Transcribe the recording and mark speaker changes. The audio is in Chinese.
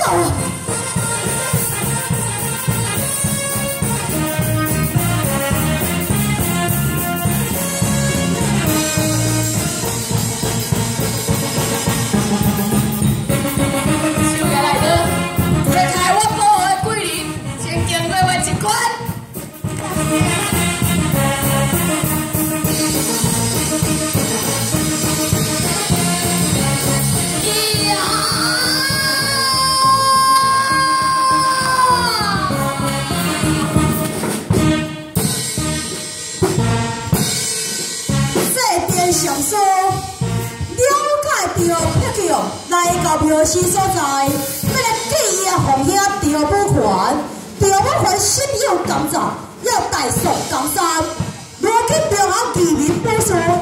Speaker 1: 上诉了解到撇去来到庙司所在，要来记伊的奉爷赵武权。赵武权心有感召，要大宋江山。如今平安渔民保守。